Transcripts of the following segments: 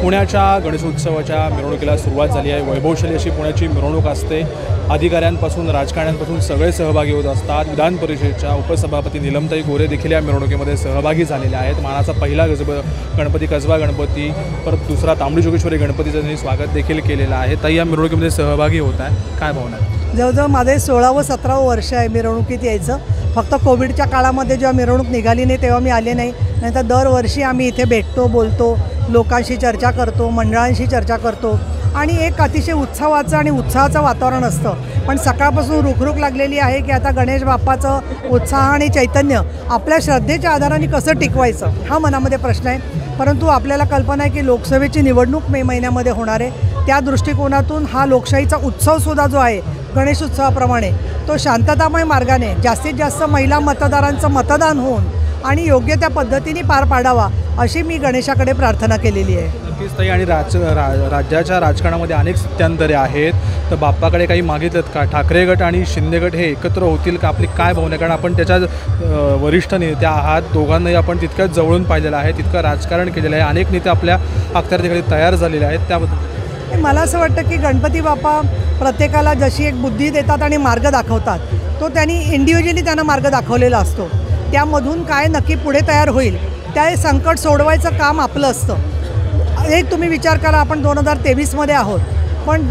पुण्याच्या गणेशोत्सवाच्या मिरवणुकीला सुरुवात झाली आहे। वैभवशाली अशी पुण्याची मिरवणूक असते। अधिकाऱ्यांपासून राजकारण्यांपासून सगळे सहभागी होत असतात। विधान परिषदेच्या उपसभापती नीलमताई गोरे देखील या मिरवणुकीमध्ये सहभागी झालेल्या आहेत। मानाचा पहिला गणपती कसबा गणपती, परत दुसरा तांबडी जोगेश्वरी गणपतीचं त्यांनी स्वागत देखील केलेलं आहे। ताई या मिरवणुकीमध्ये सहभागी होत आहे, काय भावना आहे? जवळजवळ माझे 16 व 17 वर्ष आहे मिरवणुकीत यायचं। फक्त कोविडच्या काळामध्ये जेव्हा मिरवणूक निघाली नाही तेव्हा मी आले नाही, नाहीतर दरवर्षी आम्ही इथे भेटतो, बोलतो, लोकांशी चर्चा करतो, मंडळांशी चर्चा करतो आणि एक अतिशय उत्सवाचं आणि उत्साहाचं वातावरण असतं। पण सकाळपासून रुखरुख लागलेली आहे की आता गणेश बाप्पाचं उत्साह आणि चैतन्य आपल्या श्रद्धेच्या आधाराने कसं टिकवायचं हा मनामध्ये प्रश्न आहे। परंतु आपल्याला कल्पना आहे की लोकसभेची निवडणूक मे महिन्यामध्ये होणार आहे। त्या दृष्टिकोनातून हा लोकशाहीचा उत्सवसुद्धा जो आहे गणेश उत्सवाप्रमाणे तो शांततामय मार्गाने जास्तीत जास्त महिला मतदारांचं मतदान होऊन आणि योग्य त्या पद्धतीने पार पाडावा अशी मी गणेशाकडे प्रार्थना केलेली आहे। नक्कीच ताई, आणि राज्याच्या राजकारणामध्ये अनेक स्थित्यांतरे आहेत, तर बाप्पाकडे काही मागितलं का? ठाकरे गट आणि शिंदे गट हे एकत्र होतील का? आपली काय भावना? कारण आपण त्याच्या वरिष्ठ नेत्या आहात, दोघांनाही आपण तितकंच जवळून पाहिलेलं आहे, तितकं राजकारण केलेलं आहे, अनेक नेते आपल्या अखत्यारीखाली तयार झालेले आहेत, त्याबद्दल मला असं वाटतं की गणपती बाप्पा प्रत्येकाला जशी एक बुद्धी देतात आणि मार्ग दाखवतात, तो त्यांनी इंडिव्हिज्युअली त्यांना मार्ग दाखवलेला असतो। त्यामधून काय नक्की पुढे तयार होईल त्या संकट सोडवायचं काम आपलं असतं। एक तुम्ही विचार करा, आपण 2023मध्ये आहोत, पण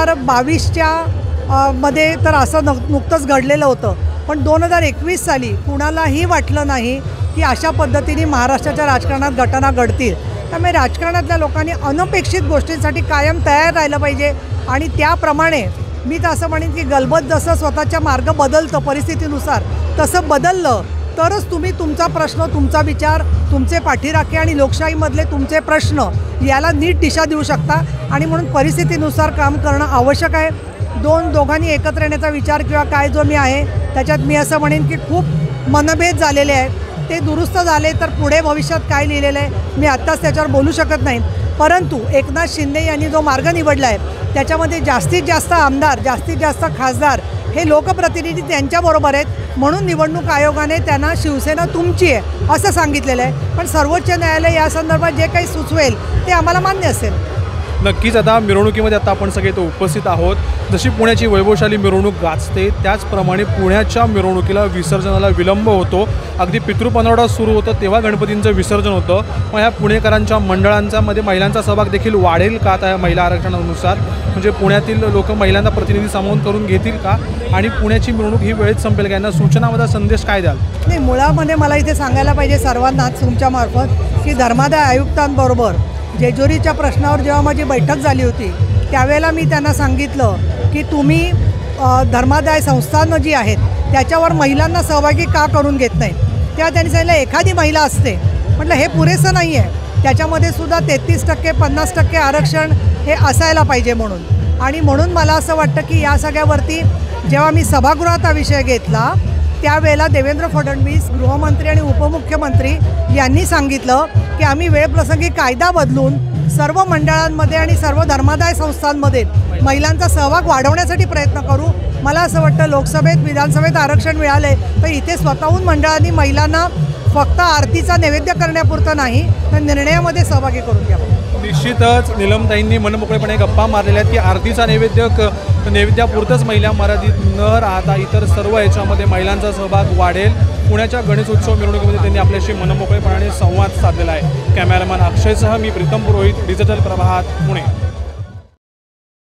2022च्या मध्ये तर असं नुकतंच घडलेलं होतं, पण 2021 साली कुणालाही वाटलं नाही की अशा पद्धतीने महाराष्ट्राच्या राजकारणात घटना घडतील। त्यामुळे राजकारणातल्या लोकांनी अनपेक्षित गोष्टींसाठी कायम तयार राहिलं पाहिजे आणि त्याप्रमाणे मी तर असं म्हणेन की गलबत जसं स्वतःचा मार्ग बदलतं परिस्थितीनुसार तसं बदललं तरच तुम्ही तुमचा प्रश्न, तुमचा विचार, तुमचे पाठीराखे आणि लोकशाहीमधले तुमचे प्रश्न याला नीट दिशा देऊ शकता। आणि म्हणून परिस्थितीनुसार काम करणं आवश्यक आहे। दोघांनी एकत्र येण्याचा विचार किंवा काय जो मी आहे त्याच्यात मी असं म्हणेन की खूप मनभेद झालेले आहेत, ते दुरुस्त झाले तर पुढे भविष्यात काय लिहिलेलं आहे मी आत्ताच त्याच्यावर बोलू शकत नाही। परंतु एकनाथ शिंदे यांनी जो मार्ग निवडला आहे त्याच्यामध्ये जास्तीत जास्त आमदार, जास्तीत जास्त खासदार हे लोकप्रतिनिधी त्यांच्याबरोबर आहेत, म्हणून निवडणूक आयोगाने त्यांना शिवसेना तुमची आहे असं सांगितलेलं आहे। पण सर्वोच्च न्यायालय या संदर्भात जे काही सुचवेल ते आम्हाला मान्य असेल। नक्कीच आता मिरवणुकीमध्ये आता आपण सगळे तो उपस्थित आहोत। जशी पुण्याची वैभवशाली मिरवणूक गाजते त्याचप्रमाणे पुण्याच्या मिरवणुकीला विसर्जनाला विलंब होतो। अगदी पितृपनवडा सुरू होतं तेव्हा गणपतींचं विसर्जन होतं। मग ह्या पुणेकरांच्या मंडळांचा मध्ये महिलांचा सहभाग देखील वाढेल का आता महिला आरक्षणानुसार? म्हणजे पुण्यातील लोक महिलांना प्रतिनिधी सामावून करून घेतील का? आणि पुण्याची मिरवणूक ही वेळेत संपेल का? यांना सूचनामध्ये संदेश काय द्याल? नाही, मुळामध्ये मला इथे सांगायला पाहिजे सर्वांनाच तुमच्यामार्फत की धर्मादाय आयुक्तांबरोबर जेजुरीच्या प्रश्नावर जेव्हा माझी बैठक झाली होती त्यावेळेला मी त्यांना सांगितलं की तुम्ही धर्मादाय संस्थानं जी आहेत त्याच्यावर महिलांना सहभागी का करून घेत नाही। तेव्हा त्यांनी सांगितलं एखादी महिला असते, म्हटलं हे पुरेसं नाही आहे, त्याच्यामध्ये सुद्धा 33% 50% आरक्षण हे असायला पाहिजे म्हणून। आणि म्हणून मला असं वाटतं की या सगळ्यावरती जेव्हा मी सभागृहात हा विषय घेतला त्यावेळेला देवेंद्र फडणवीस गृहमंत्री आणि उपमुख्यमंत्री यांनी सांगितलं की आम्ही वेळप्रसंगी कायदा बदलून सर्व मंडळांमध्ये आणि सर्व धर्मादाय संस्थांमध्ये महिलांचा सहभाग वाढवण्यासाठी प्रयत्न करू। मला असं वाटतं लोकसभेत विधानसभेत आरक्षण मिळाले तर इथे स्वतःहून मंडळांनी महिलांना फक्त आरतीचा नैवेद्य करण्यापुरतं नाही तर निर्णयामध्ये सहभागी करून घ्यावं। निश्चितच नीलमताईंनी मनमोकळेपणे गप्पा मारलेल्या आहेत की आरतीचा नैवेद्यापुरतंच महिला मर्यादित न राहता इतर सर्व याच्यामध्ये महिलांचा सहभाग वाढेल। पुण्याच्या गणेशोत्सव मिरवणुकीमध्ये त्यांनी आपल्याशी मनमोकळेपणाने संवाद साधलेला आहे। कॅमेरामॅन अक्षयसह मी प्रीतम पुरोहित, डिजिटल प्रभात, पुणे।